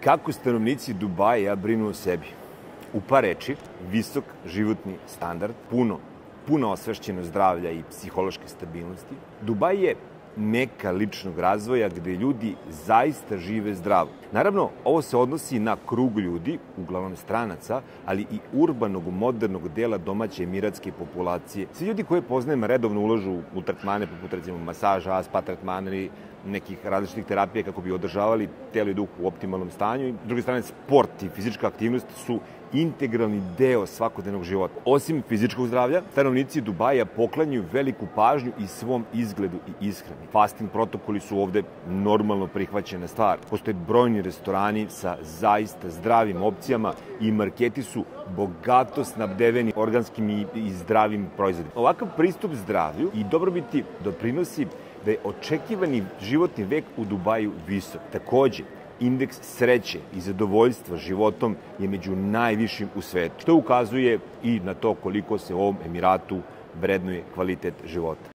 Kako stanovnici Dubaja brinu o sebi? U par reči, visok životni standard, puno osvešćeno zdravlja i psihološke stabilnosti. Dubaj je meka ličnog razvoja gde ljudi zaista žive zdravo. Naravno, ovo se odnosi na krug ljudi, uglavnom stranaca, ali i urbanog, modernog dela domaće emiratske populacije. Svi ljudi koje poznajem redovno ulažu u tretmane, poput recimo masaža, spa tretmana ili nekih različitih terapija kako bi održavali telo i duh u optimalnom stanju. S druge strane, sport i fizička aktivnost su integralni deo svakodnevnog života. Osim fizičkog zdravlja, stanovnici Dubaja poklanjaju veliku pažnju i svom izgledu i ishrani. Fasting protokoli su ovde normalno prihvaćena stvar. Postoje brojni restorani sa zaista zdravim opcijama i marketi su bogato snabdeveni organskim i zdravim proizvodima. Ovakav pristup zdravlju i dobrobiti doprinosi da je očekivani životni vek u Dubaju visok. Takođe, indeks sreće i zadovoljstva životom je među najvišim u svetu, što ukazuje i na to koliko se u ovom Emiratu vrednuje kvalitet života.